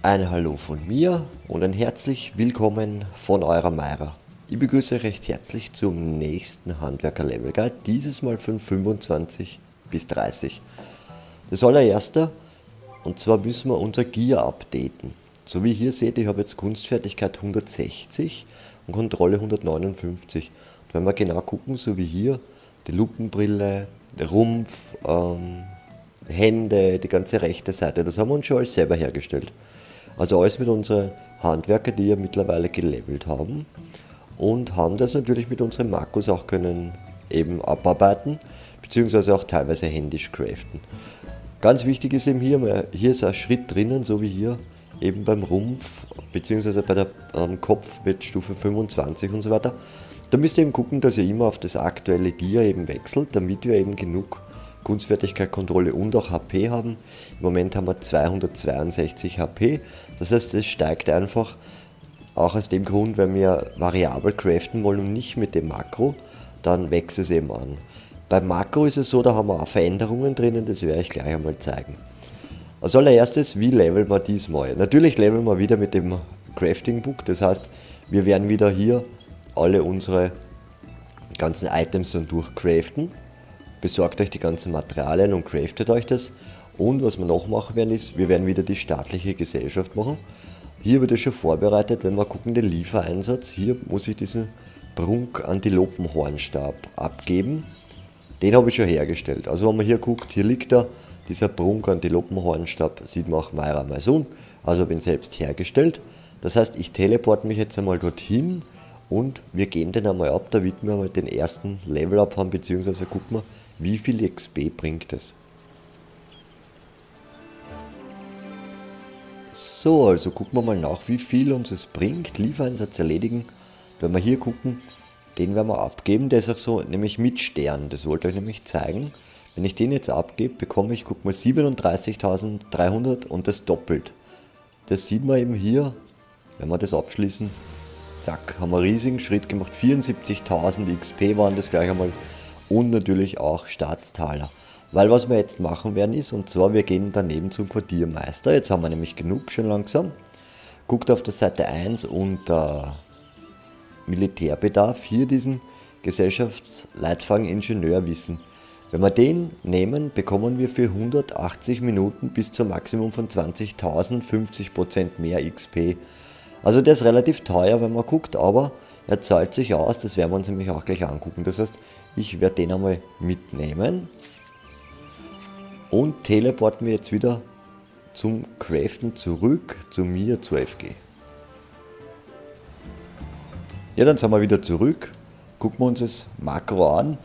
Ein Hallo von mir und ein herzlich willkommen von eurer Mayra. Ich begrüße euch recht herzlich zum nächsten Handwerker Level Guide, dieses Mal von 25 bis 30. Das allererste, und zwar müssen wir unser Gear updaten. So wie ihr hier seht, ich habe jetzt Kunstfertigkeit 160 und Kontrolle 159. Und wenn wir genau gucken, so wie hier, die Lupenbrille, der Rumpf, Hände, die ganze rechte Seite, das haben wir uns schon alles selber hergestellt. Also alles mit unseren Handwerker, die ja mittlerweile gelevelt haben und haben das natürlich mit unseren Makros auch können eben abarbeiten, beziehungsweise auch teilweise händisch craften. Ganz wichtig ist eben hier ist ein Schritt drinnen, so wie hier eben beim Rumpf, beziehungsweise bei der Kopf mit Stufe 25 und so weiter. Da müsst ihr eben gucken, dass ihr immer auf das aktuelle Gear eben wechselt, damit wir eben genug Kunstfertigkeit, Kontrolle und auch HP haben. Im Moment haben wir 262 HP, das heißt, es steigt einfach, auch aus dem Grund, wenn wir variabel craften wollen und nicht mit dem Makro, dann wächst es eben an. Beim Makro ist es so, da haben wir auch Veränderungen drinnen, das werde ich gleich einmal zeigen. Als allererstes, wie leveln wir diesmal? Natürlich leveln wir wieder mit dem Crafting Book, das heißt, wir werden wieder hier alle unsere ganzen Items dann durchcraften. Besorgt euch die ganzen Materialien und craftet euch das. Und was wir noch machen werden ist, wir werden wieder die staatliche Gesellschaft machen. Hier wird es schon vorbereitet, wenn wir gucken, den Liefereinsatz. Hier muss ich diesen Prunk-Antilopenhornstab abgeben. Den habe ich schon hergestellt. Also wenn man hier guckt, hier liegt er, dieser Prunk-Antilopenhornstab, sieht man auch Mayra Maison. Also bin selbst hergestellt. Das heißt, ich teleporte mich jetzt einmal dorthin und wir geben den einmal ab, damit wir mal den ersten Level-Up haben, beziehungsweise gucken wir, wie viel XP bringt es. So, also gucken wir mal nach, wie viel uns es bringt. Liefereinsatz erledigen. Wenn wir hier gucken, den werden wir abgeben. Der ist auch so, nämlich mit Stern. Das wollte ich euch nämlich zeigen. Wenn ich den jetzt abgebe, bekomme ich, guck mal, 37.300 und das doppelt. Das sieht man eben hier, wenn wir das abschließen. Zack, haben wir einen riesigen Schritt gemacht. 74.000 XP waren das gleich einmal. Und natürlich auch Staatstaler. Weil was wir jetzt machen werden ist, und zwar wir gehen daneben zum Quartiermeister. Jetzt haben wir nämlich genug schon langsam. Guckt auf der Seite 1 unter Militärbedarf. Hier diesen Gesellschaftsleitfaden Ingenieurwissen. Wenn wir den nehmen, bekommen wir für 180 Minuten bis zum Maximum von 20.000 50% mehr XP. Also der ist relativ teuer, wenn man guckt, aber er zahlt sich aus, das werden wir uns nämlich auch gleich angucken. Das heißt, ich werde den einmal mitnehmen und teleporten wir jetzt wieder zum Craften zurück zu mir, zur FG. Ja, dann sind wir wieder zurück, gucken wir uns das Makro an.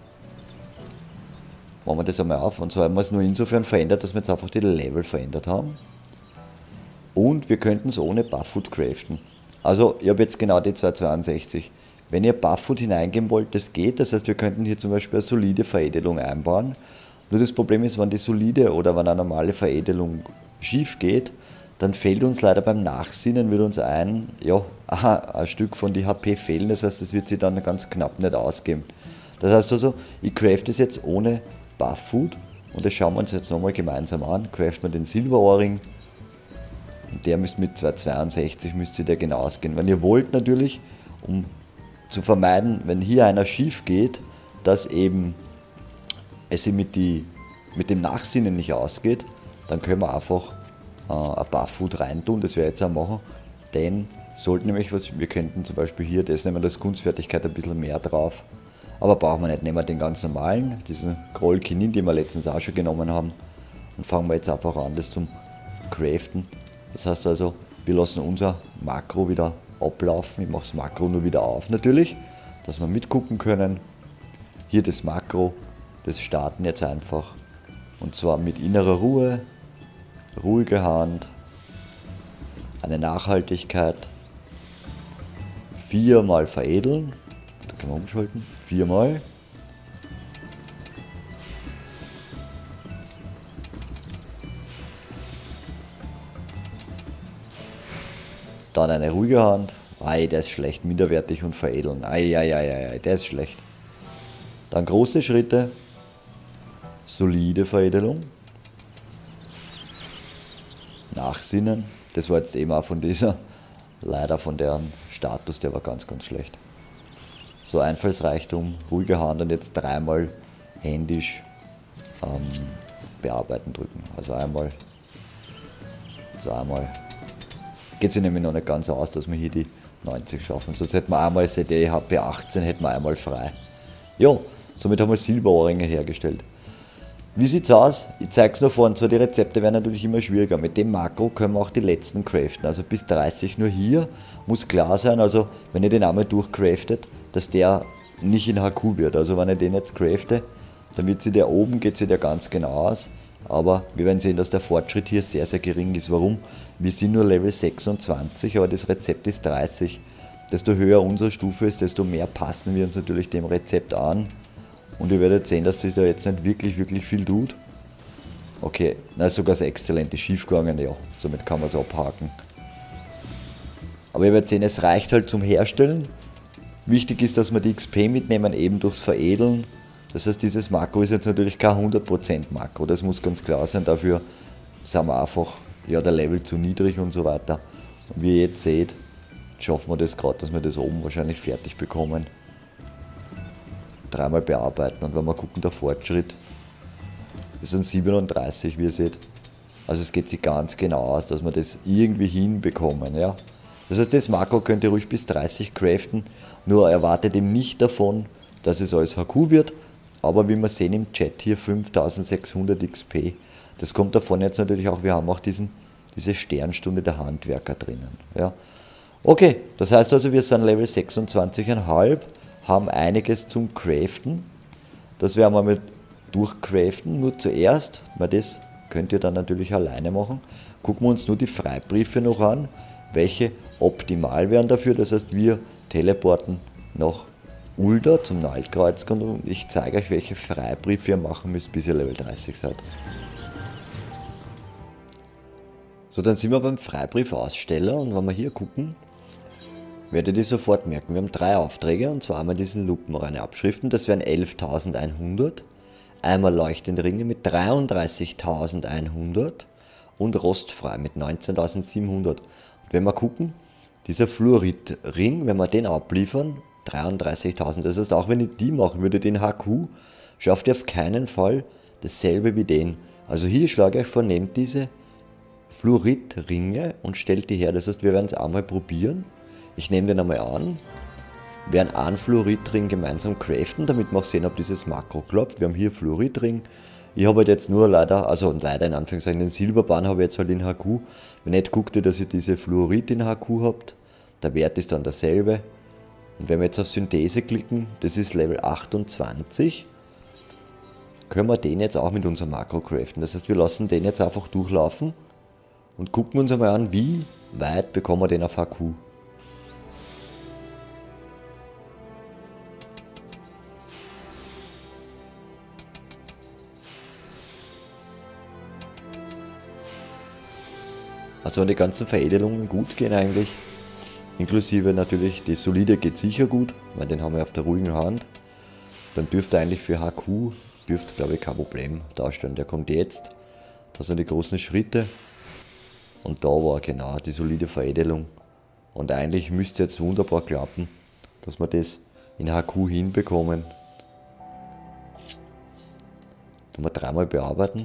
Machen wir das einmal auf, und zwar haben wir es nur insofern verändert, dass wir jetzt einfach die Level verändert haben. Und wir könnten es ohne Bufffood craften. Also ich habe jetzt genau die 262. Wenn ihr Bufffood hineingeben wollt, das geht. Das heißt, wir könnten hier zum Beispiel eine solide Veredelung einbauen. Nur das Problem ist, wenn die solide oder wenn eine normale Veredelung schief geht, dann fehlt uns leider beim Nachsinnen, wird uns ein Stück von die HP fehlen. Das heißt, das wird sich dann ganz knapp nicht ausgehen. Das heißt also, ich crafte es jetzt ohne Bufffood. Und das schauen wir uns jetzt nochmal gemeinsam an. Craften wir den Silberohrring. Und der müsste mit 262 müsste der genau ausgehen. Wenn ihr wollt natürlich, um zu vermeiden, wenn hier einer schief geht, dass eben es mit dem Nachsinnen nicht ausgeht, dann können wir einfach ein Bufffood reintun, das werde ich jetzt auch machen. Denn sollte nämlich wir könnten zum Beispiel hier, das nehmen wir das Kunstfertigkeit ein bisschen mehr drauf. Aber brauchen wir nicht, nehmen wir den ganz normalen, diesen Kroll-Kinin, den wir letztens auch schon genommen haben. Und fangen wir jetzt einfach an, das zum Craften. Das heißt also, wir lassen unser Makro wieder ablaufen. Ich mache das Makro nur wieder auf natürlich, dass wir mitgucken können. Hier das Makro, das starten jetzt einfach. Und zwar mit innerer Ruhe, ruhige Hand, eine Nachhaltigkeit, 4-mal veredeln. Da können wir umschalten, 4-mal. Dann eine ruhige Hand. Ei, der ist schlecht. Minderwertig und veredeln. Ei, der ist schlecht. Dann große Schritte. Solide Veredelung. Nachsinnen. Das war jetzt eben auch von dieser, leider von deren Status, der war ganz, ganz schlecht. So Einfallsreichtum, ruhige Hand und jetzt dreimal händisch bearbeiten drücken. Also einmal, zweimal. Geht sich nämlich noch nicht ganz aus, dass wir hier die 90 schaffen. Sonst hätten wir einmal CD HP 18, hätten wir einmal frei. Ja, somit haben wir Silberohrringe hergestellt. Wie sieht's aus? Ich zeige es nur vor, und zwar die Rezepte werden natürlich immer schwieriger. Mit dem Makro können wir auch die letzten craften, also bis 30 nur hier. Muss klar sein, also wenn ihr den einmal durchcraftet, dass der nicht in HQ wird. Also wenn ich den jetzt crafte, dann wird sie der oben, geht sie der ganz genau aus. Aber wir werden sehen, dass der Fortschritt hier sehr, sehr gering ist. Warum? Wir sind nur Level 26, aber das Rezept ist 30. Desto höher unsere Stufe ist, desto mehr passen wir uns natürlich dem Rezept an. Und ihr werdet sehen, dass sich da jetzt nicht wirklich, wirklich viel tut. Okay, na ist sogar sehr exzellent, ist schief gegangen, ja, somit kann man es abhaken. Aber ihr werdet sehen, es reicht halt zum Herstellen. Wichtig ist, dass wir die XP mitnehmen, eben durchs Veredeln. Das heißt, dieses Makro ist jetzt natürlich kein 100% Makro, das muss ganz klar sein, dafür sind wir einfach, ja, der Level zu niedrig und so weiter. Und wie ihr jetzt seht, schaffen wir das gerade, dass wir das oben wahrscheinlich fertig bekommen. Dreimal bearbeiten und wenn wir gucken, der Fortschritt, das sind 37, wie ihr seht. Also es geht sich ganz genau aus, dass wir das irgendwie hinbekommen. Ja? Das heißt, das Makro könnt ihr ruhig bis 30 craften, nur erwartet eben nicht davon, dass es alles HQ wird. Aber wie wir sehen im Chat hier 5600 XP. Das kommt davon jetzt natürlich auch, wir haben auch diese Sternstunde der Handwerker drinnen. Ja? Okay, das heißt also, wir sind Level 26,5. Haben einiges zum Craften. Das werden wir mit durchcraften. Nur zuerst, weil das könnt ihr dann natürlich alleine machen, gucken wir uns nur die Freibriefe noch an, welche optimal wären dafür. Das heißt, wir teleporten nach Ulda zum Naltkreuzgrund und ich zeige euch, welche Freibriefe ihr machen müsst, bis ihr Level 30 seid. So, dann sind wir beim Freibriefaussteller und wenn wir hier gucken, werdet ihr sofort merken, wir haben 3 Aufträge und zwar einmal diesen lupenreine Abschriften, das wären 11.100, einmal leuchtende Ringe mit 33.100 und rostfrei mit 19.700. Und wenn wir gucken, dieser Fluoridring, wenn wir den abliefern, 33.000, das heißt auch wenn ich die machen würde, den HQ, schafft ihr auf keinen Fall dasselbe wie den. Also hier schlage ich vor, nehmt diese Fluoridringe und stellt die her, das heißt wir werden es einmal probieren. Ich nehme den einmal an, werden einen Fluoridring gemeinsam craften, damit wir auch sehen, ob dieses Makro klappt. Wir haben hier Fluoridring. Ich habe halt jetzt nur leider, also leider in Anführungszeichen, den Silberbahn habe ich jetzt halt in HQ. Wenn nicht, guckt ihr, dass ihr diese Fluorid in HQ habt. Der Wert ist dann derselbe. Und wenn wir jetzt auf Synthese klicken, das ist Level 28, können wir den jetzt auch mit unserem Makro craften. Das heißt, wir lassen den jetzt einfach durchlaufen und gucken uns einmal an, wie weit bekommen wir den auf HQ. Also wenn die ganzen Veredelungen gut gehen eigentlich, inklusive natürlich die solide geht sicher gut, weil den haben wir auf der ruhigen Hand, dann dürfte eigentlich für HQ, glaube ich kein Problem darstellen. Der kommt jetzt, das sind die großen Schritte und da war genau die solide Veredelung und eigentlich müsste jetzt wunderbar klappen, dass wir das in HQ hinbekommen. Dann wir dreimal bearbeiten.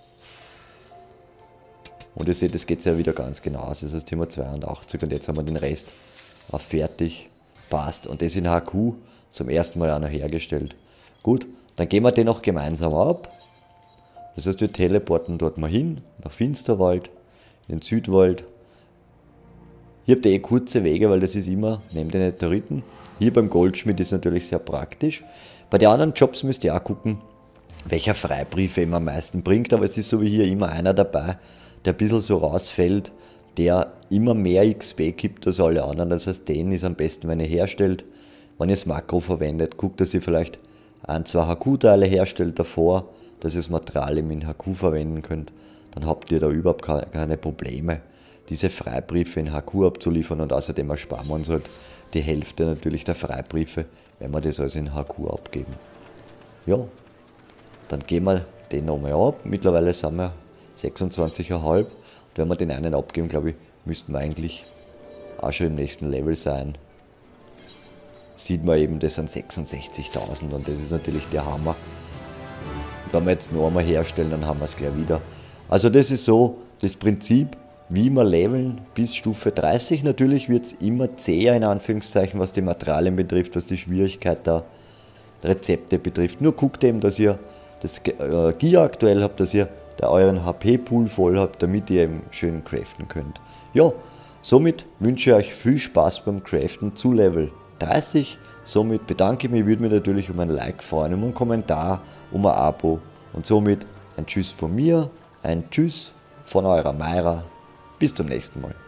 Und ihr seht, es geht ja wieder ganz genau aus. Das heißt, hier haben wir 82 und jetzt haben wir den Rest auf fertig, passt. Und das in HQ zum ersten Mal auch noch hergestellt. Gut, dann gehen wir den auch gemeinsam ab. Das heißt, wir teleporten dort mal hin, nach Finsterwald, in den Südwald. Hier habt ihr kurze Wege, weil das ist immer neben den Netheriten. Hier beim Goldschmied ist natürlich sehr praktisch. Bei den anderen Jobs müsst ihr auch gucken, welcher Freibrief immer am meisten bringt. Aber es ist so wie hier immer einer dabei, der ein bisschen so rausfällt, der immer mehr XP gibt als alle anderen. Das heißt, den ist am besten, wenn ihr herstellt. Wenn ihr das Makro verwendet, guckt, dass ihr vielleicht 1, 2 HQ-Teile herstellt davor, dass ihr das Material in HQ verwenden könnt. Dann habt ihr da überhaupt keine Probleme, diese Freibriefe in HQ abzuliefern und außerdem ersparen wir uns halt die Hälfte natürlich der Freibriefe, wenn wir das also in HQ abgeben. Ja, dann gehen wir den nochmal ab. Mittlerweile sind wir 26,5. Wenn wir den einen abgeben, glaube ich, müssten wir eigentlich auch schon im nächsten Level sein. Sieht man eben, das sind 66.000 und das ist natürlich der Hammer. Wenn wir jetzt noch einmal herstellen, dann haben wir es gleich wieder. Also das ist so das Prinzip, wie wir leveln bis Stufe 30. Natürlich wird es immer zäher in Anführungszeichen, was die Materialien betrifft, was die Schwierigkeit der Rezepte betrifft. Nur guckt eben, dass ihr das Gear aktuell habt, dass ihr da euren HP-Pool voll habt, damit ihr eben schön craften könnt. Ja, somit wünsche ich euch viel Spaß beim Craften zu Level 30. Somit bedanke ich mich, würde mich natürlich um ein Like freuen, um einen Kommentar, um ein Abo. Und somit ein Tschüss von mir, ein Tschüss von eurer Mayra. Bis zum nächsten Mal.